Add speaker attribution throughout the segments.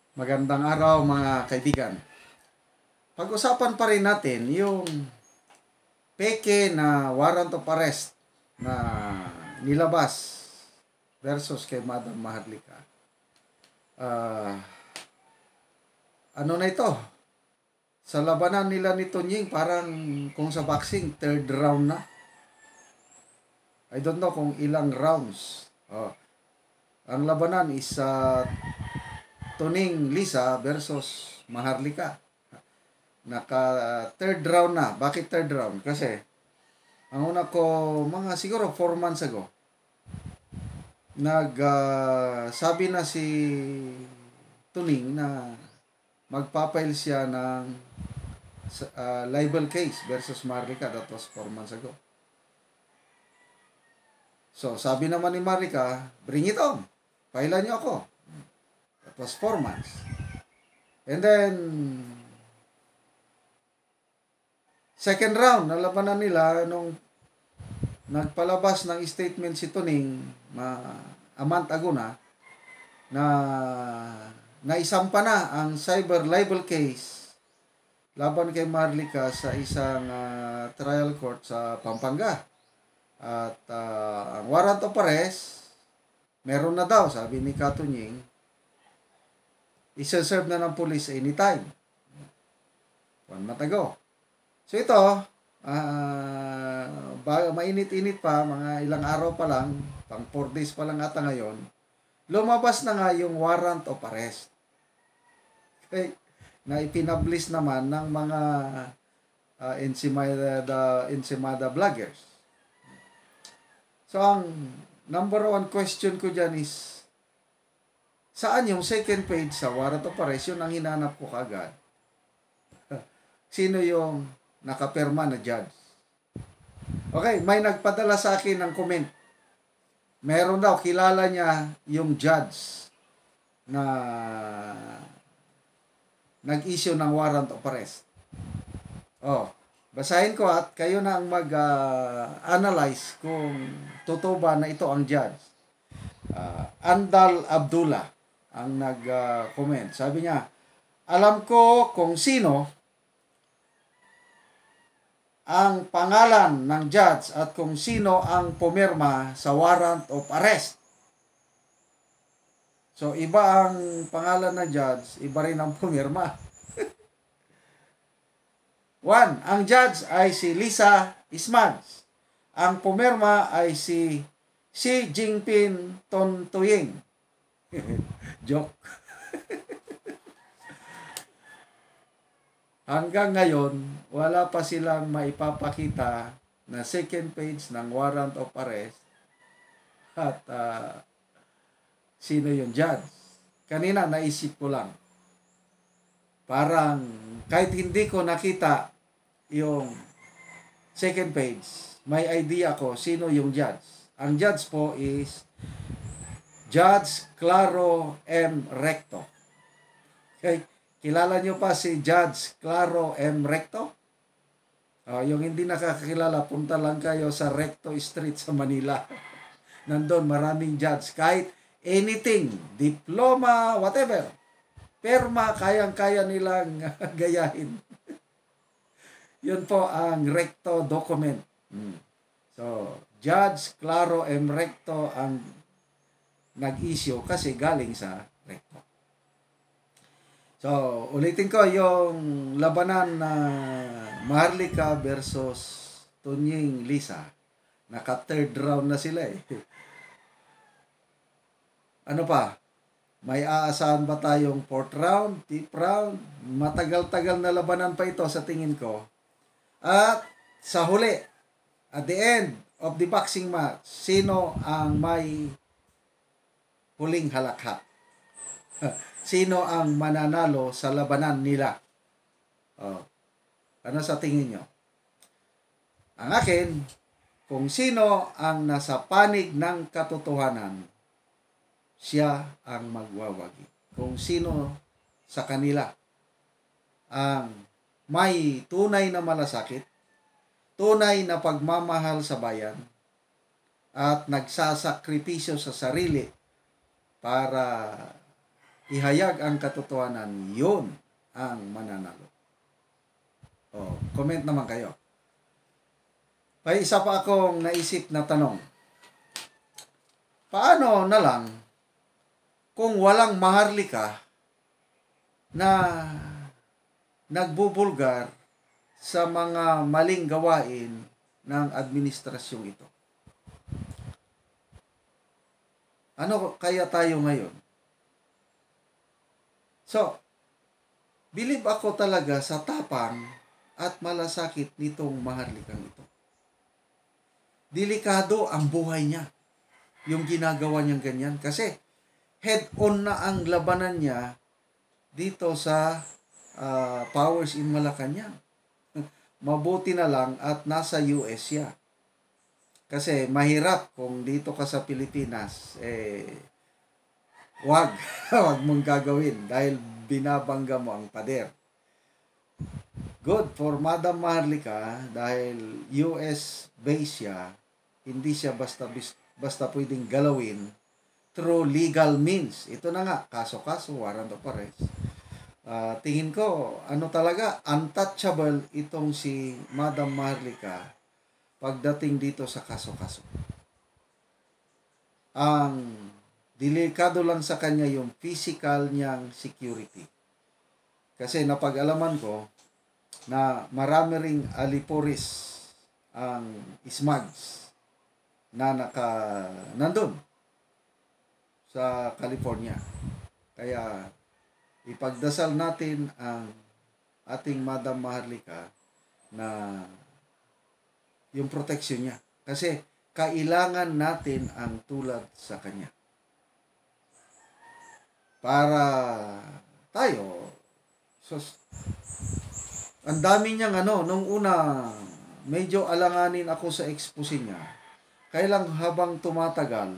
Speaker 1: Magandang araw mga kaibigan. Pag-usapan pa rin natin yung peke na warrant of arrest na nilabas versus kay Madam Maharlika. Ano na ito? Sa labanan nila ni Tunying, parang kung sa boxing, third round na. I don't know kung ilang rounds. Ang labanan is Tuning Lisa versus Maharlika. Naka third round na. Bakit third round? Kasi ang una ko mga siguro 4 months ago sabi na si Tuning na magpapail siya ng libel case versus Maharlika. That was 4 months ago. So sabi naman ni Maharlika, bring it on. Pailan niyo ako. That was 4 months. And then second round, nalabanan nila nung nagpalabas ng statement si Tuning a month ago na naisampa na ang cyber libel case laban kay Maharlika sa isang trial court sa Pampanga. At ang warrant of arrest, meron na daw, sabi ni Katunying, isa-serve na ng police anytime. 1 month ago. So ito, mainit-init pa, mga ilang araw pa lang, pang 4 days pa lang ata ngayon, lumabas na nga yung warrant of arrest. Okay? Na ipinablis naman ng mga Ensimada vloggers. So ang number 1 question ko dyan is, saan yung second page sa warrant of arrest? Yun ang hinanap ko kagad. Sino yung nakapirma na judge? Okay, may nagpadala sa akin ng comment. Meron daw, kilala niya yung judge na nag-issue ng warrant of arrest. Basahin ko at kayo na ang mag-analyze kung totoo ba na ito ang judge. Andal Abdullah ang nag-comment. Sabi niya, alam ko kung sino ang pangalan ng judge at kung sino ang pumirma sa warrant of arrest. So, iba ang pangalan ng judge, iba rin ang pumirma. 1. Ang judge ay si Lisa Ismads. Ang pumirma ay si Xi Jinping Tontoying. Joke. Hanggang ngayon, wala pa silang maipapakita na second page ng warrant of arrest at sino yung judge. Kanina naisip ko lang. Parang kahit hindi ko nakita yung second page, may idea ko sino yung judge. Ang judge po is Judge Claro M. Recto. Okay? Kilala nyo pa si Judge Claro M. Recto? Yung hindi nakakilala, punta lang kayo sa Recto Street sa Manila. Nandun, maraming judge. Kahit anything, diploma, whatever. Perma, kayang-kaya nilang gayahin. Yun po ang Recto document. So, Judge Claro M. Recto ang nag-issue kasi galing sa Recto. So, ulitin ko yung labanan na Maharlika versus Tunying Lisa. Naka-third round na sila eh. Ano pa? May aasahan ba tayong 4th round, 5th round? Matagal-tagal na labanan pa ito sa tingin ko. At sa huli, at the end of the boxing match, sino ang may huling halakhak? Sino ang mananalo sa labanan nila? Ano sa tingin nyo? Ang akin, kung sino ang nasa panig ng katotohanan, siya ang magwawagi. Kung sino sa kanila ang may tunay na malasakit, tunay na pagmamahal sa bayan, at nagsasakripisyo sa sarili para ihayag ang katotohanan, yun ang mananalo. Comment naman kayo. May isa pa akong naisip na tanong. Paano na lang kung walang maharlika na nagbubulgar sa mga maling gawain ng administrasyong ito? Ano kaya tayo ngayon? So, bilib ako talaga sa tapang at malasakit nitong maharlikang ito. Delikado ang buhay niya, yung ginagawa niyang ganyan. Kasi head-on na ang labanan niya dito sa powers in Malacanang. Mabuti na lang at nasa US siya. Kasi mahirap kung dito ka sa Pilipinas, wag mong gagawin dahil binabangga mo ang pader. Good for Madam Maharlika dahil US base siya, hindi siya basta pwedeng galawin through legal means. Ito na nga, kaso-kaso, warrant of arrest. Tingin ko, talaga, untouchable itong si Madam Maharlika pagdating dito sa kaso-kaso. Ang delikado lang sa kanya yung physical niyang security. Kasi napag-alaman ko na marami ring aliporis ang smugs na nandun sa California. Kaya ipagdasal natin ang ating Madam Maharlika na yung protection niya. Kasi kailangan natin ang tulad sa kanya. Para tayo, ang dami niyang nung una, medyo alanganin ako sa expose niya. Kaya lang habang tumatagal,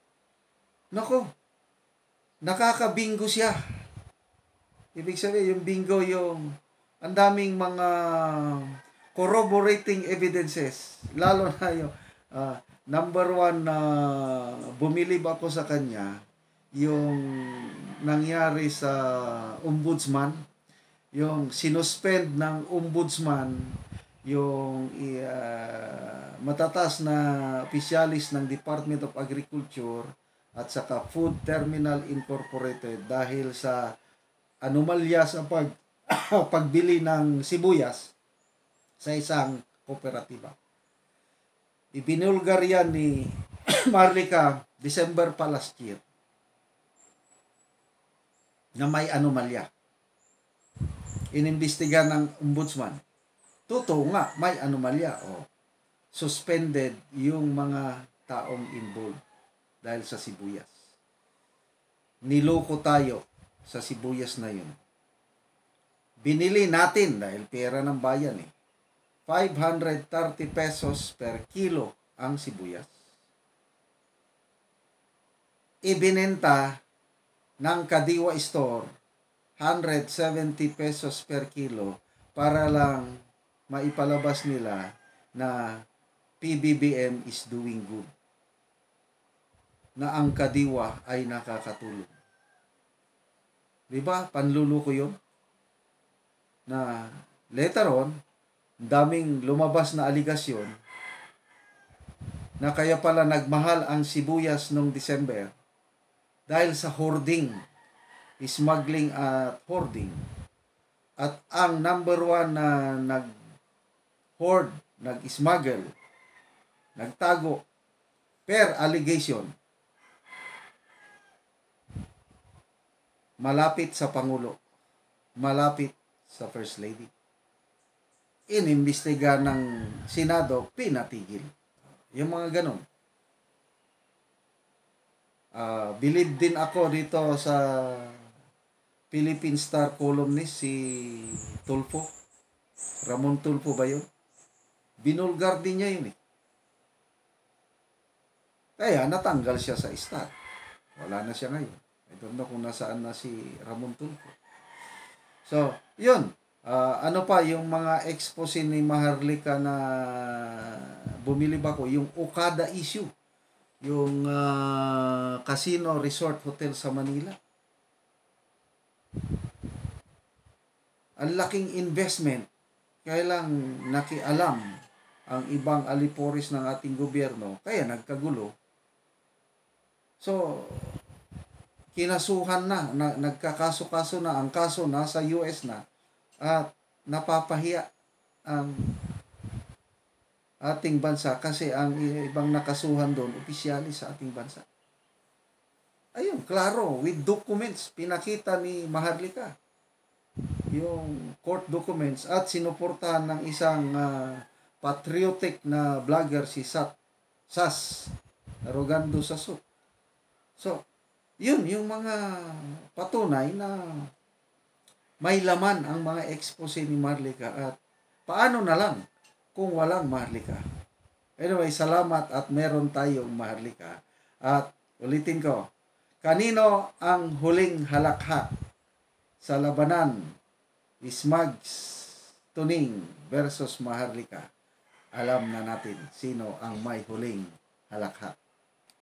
Speaker 1: nakakabingo siya. Ibig sabihin, yung bingo yung ang daming mga corroborating evidences. Lalo na yung number one na bumilib ako sa kanya, yung nangyari sa ombudsman, yung sinuspend ng ombudsman, yung matatas na opisyalis ng Department of Agriculture at saka Food Terminal Incorporated dahil sa anomalya sa pagbili ng sibuyas sa isang kooperatiba. Ibinulgar yan ni Maharlika December pa last year na may anomalya. Inimbestiga ng ombudsman. Totoo nga, may anomalya. Suspended yung mga taong involved dahil sa sibuyas. Niloko tayo sa sibuyas na yun. Binili natin dahil pera ng bayan 530 pesos per kilo ang sibuyas. Ibinenta ng Kadiwa Store 170 pesos per kilo para lang maipalabas nila na PBBM is doing good. Na ang Kadiwa ay nakakatulong. Diba? Panluluko yun. Na later on, daming lumabas na aligasyon na kaya pala nagmahal ang sibuyas noong December dahil sa hoarding, smuggling at hoarding. At ang number one na nag-hoard, nag-smuggle, nagtago per allegation, malapit sa Pangulo, malapit sa First Lady. Inimbestiga ng Senado, pinatigil. Yung mga ganon. Believe din ako dito sa Philippine Star columnist si Tulfo. Ramon Tulfo ba yun? Binulgar din niya yun Kaya natanggal siya sa Star. Wala na siya ngayon. I don't know kung nasaan na si Ramon Tulfo. So, yun. Ano pa yung mga expose ni Maharlika na bumili ba ko? Yung Okada issue. Yung casino resort hotel sa Manila. ang laking investment, kaya lang nakialam ang ibang aliporis ng ating gobyerno, kaya nagkagulo. So, kinasuhan na nagkakaso-kaso na, ang kaso nasa US na, at napapahiya ang ating bansa kasi ang ibang nakasuhan doon, opisyalis sa ating bansa. Ayun, klaro, with documents, pinakita ni Maharlika yung court documents at sinuportahan ng isang patriotic na vlogger, si Sas Arogando Sasot. So, yun yung mga patunay na may laman ang mga expose ni Maharlika, at paano na lang kung walang Maharlika. Anyway, salamat at meron tayong Maharlika. At ulitin ko, kanino ang huling halakha sa labanan Smugs Tuning versus Maharlika? Alam na natin sino ang may huling halakha.